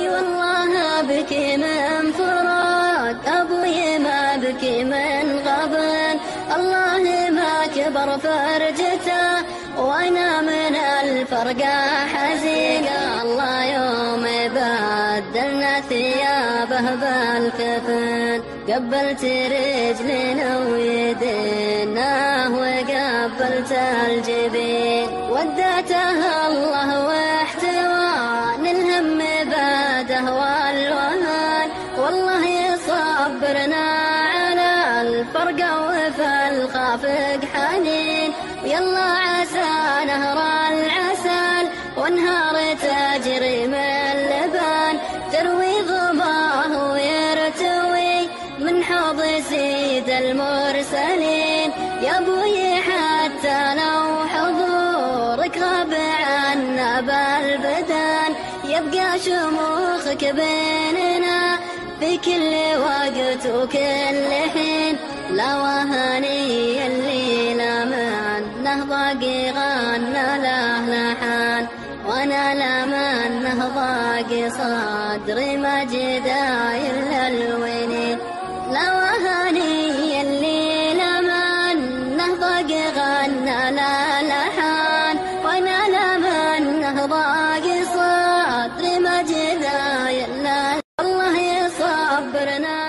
اي والله ابكي من فراق ابوي ما ابكي من غبن، الله ما كبر فرجته وانا من الفرقة حزين. الله يوم بدلنا ثيابه بالكفن، قبلت رجلنا ويدينا وقبلت الجبين، ودعته الله واحتوان الهم باده والوهن، والله يصبرنا على الفرقة وفي الخافق حنين. ويلا عسى نهر العسل وانهار تجري من لبن، تروي ظباه ويرتوي من حوض سيد المرسلين. يا ابوي حتى لو حضورك غاب عنا بالبدن، يبقى شموخك بيننا في كل وقت وكل حين. لا وهني الليلة منه ضاقي غنى له لحان، وانا لمنه ضاقي صدري ما جداير للوينين. لا وهني الليلة منه ضاقي غنى له لحان، وانا لمنه ضاقي صدري ما جداير للوينين. الله يصبرنا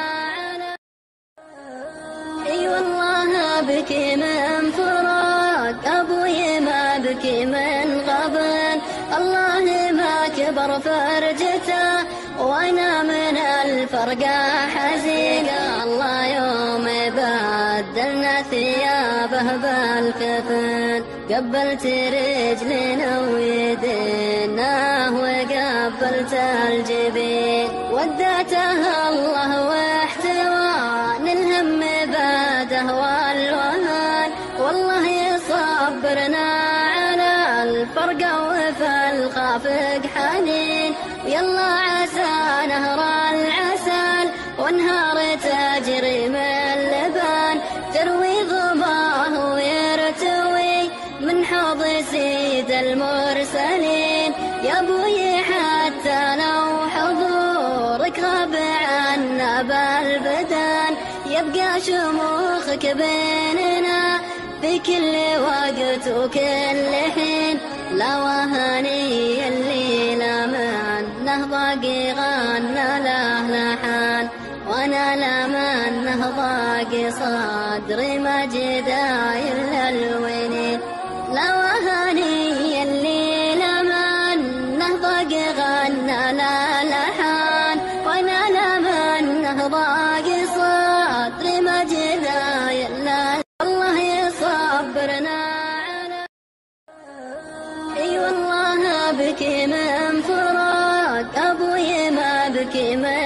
اي والله ابكي من فراق ابوي ما ابكي من غبن، الله ما كبر فرجته وانا من الفرقة حزين. الله يوم بدلنا ثيابه بالكفن، قبلت رجلنا ويدينا وقبلت الجبين، ودعته الله واحتوان الهم باده والوهن، والله يصبرنا على الفرقة وفي الخافق حنين. ويلا عسى نهر العسل وانهار تجري من لبن، تروي ظباه ويرتوي من حوض سيد المرسلين. يا ابوي حتى لو حضورك غاب عنا بالبدن، يبقى شموخك بيننا في كل وقت وكل حين. لا وهني الليلة منه ضاقي غنى له لحان، وانا لمنه ضاقي صدري ما جداير للوينين. لا وهني الليلة منه ضاقي غنى له لحان، وانا لمنه ضاقي صدري ما جداير للوينين. الله يصبرنا اي والله ابكي من فراق ابوي ما ابكي من